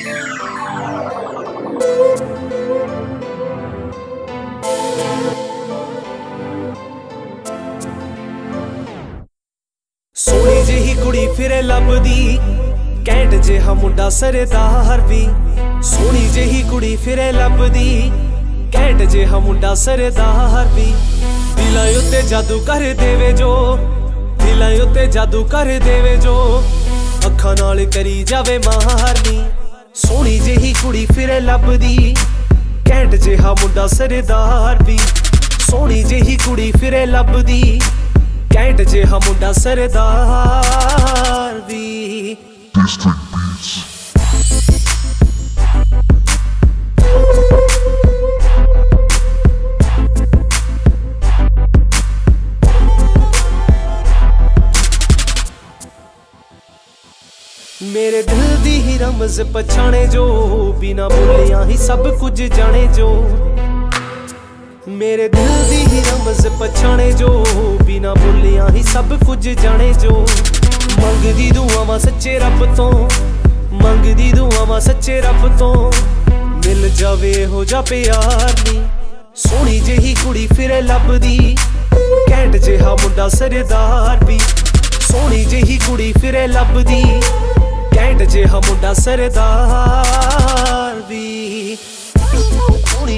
सोहनी जेही कुड़ी फिरे लभदी, कैंट जेहा मुंडा सरदार भी। सोहनी जेही कुड़ी फिरे लभदी, कैंट जेहा मुंडा सरदार भी। दिलां उत्ते जादू कर देवे जो, दिलां उत्ते जादू कर देवे जो, अखां नाल करी जावे मारनी। सोहनी जेही कुड़ी फिरे लभदी, कैंट जेहा मुंडा सरदार भी। सोहनी जेही कुड़ी फिरे लभदी, कैंट जेहा मुंडा सरदार भी। मेरे दिल दी ही रमज पछाणे जो, बिना बोलिया ही सब कुछ जाने जो। मेरे दिल दी ही रमज पछाणे जो, बिना बोलिया ही सब कुछ जाने जो। मंगदी दुआवां सच्चे रब तो, मंगदी दुआवां सच्चे रब तो, मिल जावे हो जा प्यार नी। सोहनी जेही कुड़ी फिरे लभदी, कैंट जेहा मुंडा सरदार भी। सोहनी जेही कुड़ी फिरे लभदी, कैंट जेहा मुंडा सरदार भी। सोहनी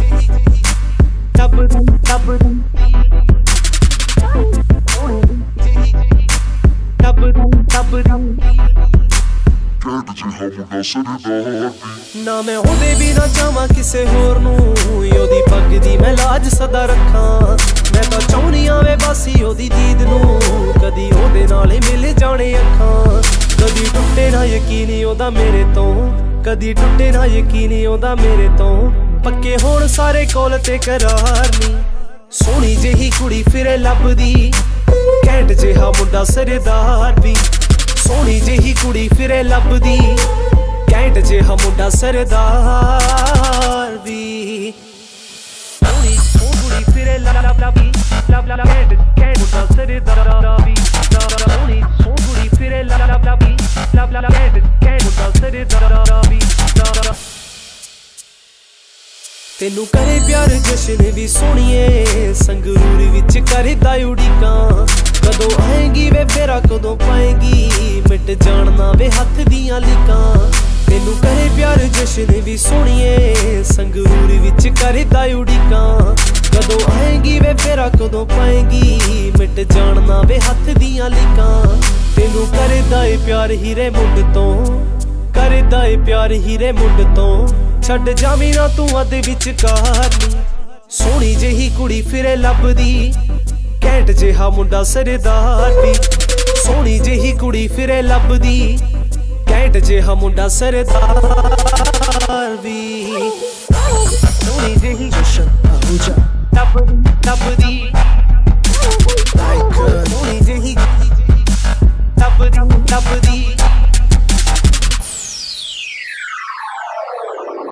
ना मैं ओदे भी ना चाहवां किसे होर नूं, ओदी पग दी मैं लाज सदा रखां। मैं तां चाहुंदी आं वे बासी ओदी दीद नूं, कदी ओदे नाल मिल जाने अखां। कदी टुटे ना यकीन ओदा मेरे तो, कदी टुटे ना यकीन ओदा मेरे तो, पक्के होण सारे कोल ते करार नी। सोहनी जेही कुड़ी फिरे लभदी, कैंट जेहा मुंडा सरदार भी। सोहनी जेही कुड़ी फिरे लभदी, कैंट जेहा मुंडा सरदार भी। सोहनी कुड़ी फिरे लभदी, कैंट मुंडा सरदार भी। सोहनी कुड़ी फिरे लभदी, कैंट मुंडा सरदार भी। तेनू करे प्यार जश्न भी सोहणीए, संगरूर विच करदा उड़ीकां। कदों आएगी वे फेरा कदों पाएगी, मिट जानना वे हथ दियां लिकां। तेनू करे प्यार जश्न भी सोहणीए, संगरूर विच करदा उड़ीकां। कदों आएगी वे फेरा कदों पाएगी, मिट जानना वे हथ दियां लिकां। तेनू करदा ए प्यार हीरे मुंड तो, करदा ए प्यार हीरे मुंड तो, छड़ जावी ना तू अद विचकार नी। सोहनी जेही कुड़ी फिरे लभदी, कैंट जेहा मुंडा सरदार भी। सोहनी जेही कुड़ी फिरे लभदी, कैंट जेहा मुंडा सरदार भी। सोहनी जेही लभदी,